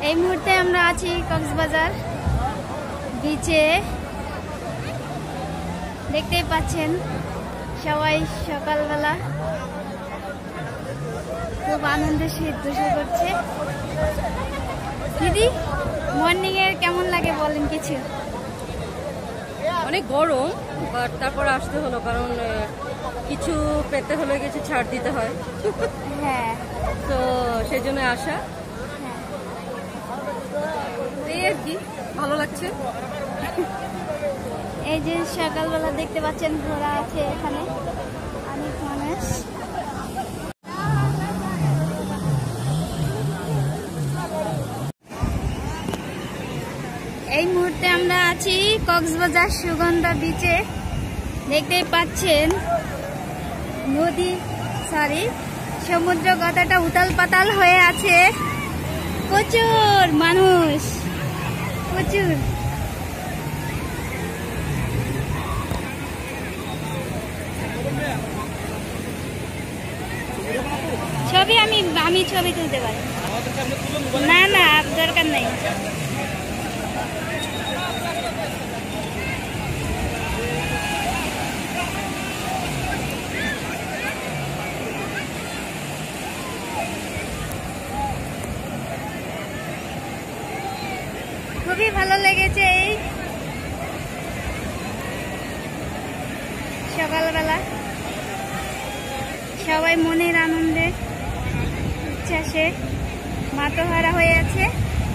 এই মুহূর্তে আমরা আছি কক্সবাজার বিচে। দেখতেই পাচ্ছেন সবাই সকালবেলা খুব আনন্দের সহিত গোসল করছে। দিদি, মর্নিং এর কেমন লাগে বলেন কিছু? অনেক গরম, বাট তারপর আসতে হলো, কারণ কিছু পেতে হলে কিছু ছাড় দিতে হয়। হ্যাঁ, তো সেই জন্য আসা, এই আর কি, ভালো লাগছে। এই যে সকালবেলা দেখতে পাচ্ছেন ঘোড়া আছে এখানে, অনেক মানুষ। এই মুহূর্তে আমরা আছি কক্সবাজার সুগন্ধা বিচে। দেখতেই পাচ্ছেন সমুদ্র কতটা উতাল পাতাল হয়ে আছে। প্রচুর মানুষ, প্রচুর। ছবি আমি ছবি তুলতে পারি না, না দরকার নাই। খুবই ভালো লেগেছে এই সকালবেলা, সবাই মনের আনন্দে উচ্ছ্বাসে মাতোহারা হয়ে আছে।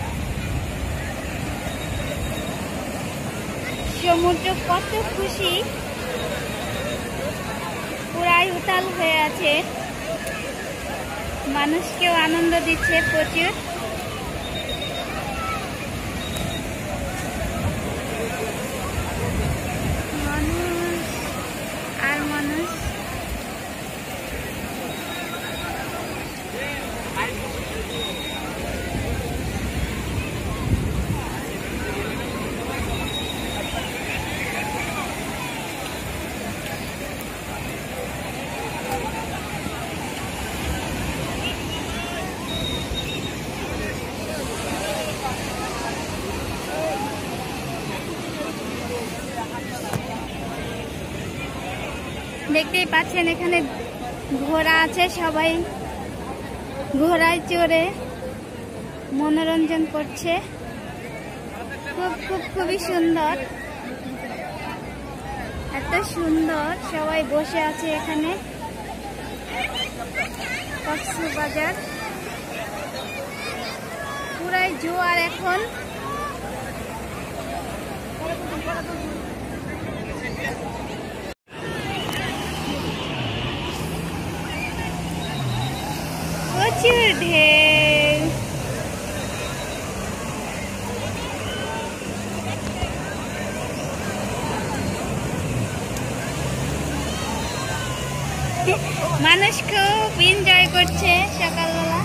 সমুদ্র কত খুশি, পুরাই উতাল হয়ে আছে, মানুষকেও আনন্দ দিচ্ছে প্রচুর। মানুষ আর মানুষ। দেখতেই পাচ্ছেন এখানে ঘোড়া আছে, সবাই ঘোড়ায় চড়ে মনোরঞ্জন করছে। খুবই সুন্দর, এত সুন্দর। সবাই বসে আছে এখানে কক্সবাজার, পুরাই জোয়ার এখন। প্রচুর ঢেউ, মানুষ খুব এনজয় করছে সকালবেলা।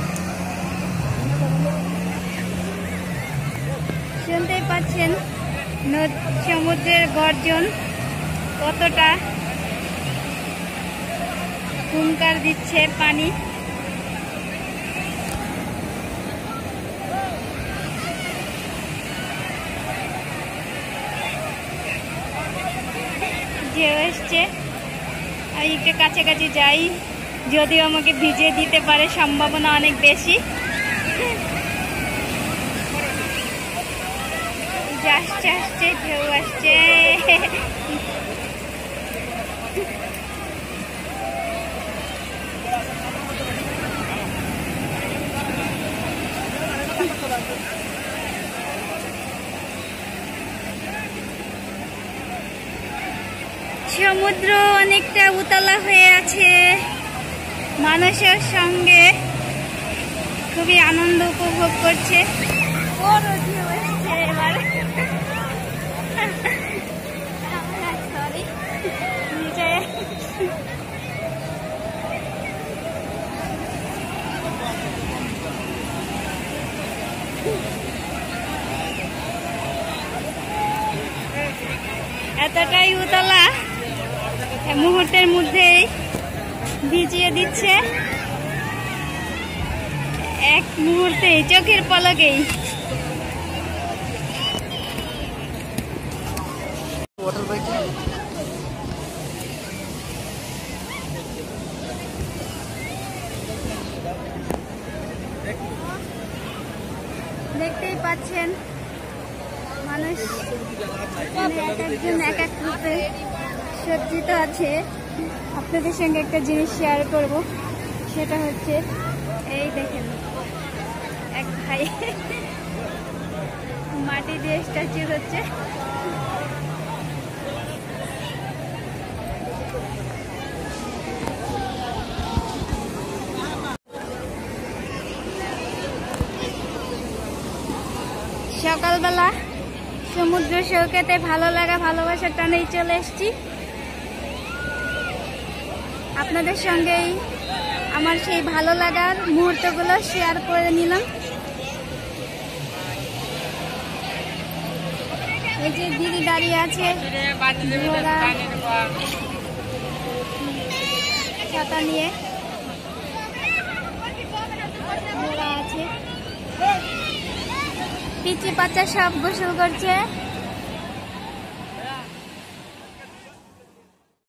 শুনতেই পাচ্ছেন সমুদ্রের গর্জন কতটা হুঙ্কার দিচ্ছে পানি। ঢেউ এসছে, আমি একটু কাছাকাছি যাই, যদিও আমাকে ভিজে দিতে পারে, সম্ভাবনা অনেক বেশি। আসছে আসছে, ঢেউ আসছে। সমুদ্র অনেকটা উতলা হয়ে আছে, মানুষের সঙ্গে খুবই আনন্দ উপভোগ করছে। এবার সরি, নিচে এতটাই উতলা, মুহূর্তের মধ্যেই ভিজিয়ে দিচ্ছে। এক মুহূর্তে চোখের পলকেই। দেখতেই পাচ্ছেন মানুষ এক একজন এক এক রূপে সজ্জিত আছে। আপনাদের সঙ্গে একটা জিনিস শেয়ার করব, সেটা হচ্ছে এই দেখেন এক ভাই মাটি দিয়ে স্ট্যাচু হচ্ছে। সকালবেলা সমুদ্র সৈকতে ভালো লাগা ভালোবাসার টানেই চলে এসেছি। আপনাদের সঙ্গেই আমার সেই ভালো লাগার মুহূর্তগুলো শেয়ার করে নিলাম। এই যে দিদি দাঁড়িয়ে আছে, ঘোড়া ছাতা নিয়ে ঘোড়া আছে, পিচি বাচ্চা সব গোসল করছে।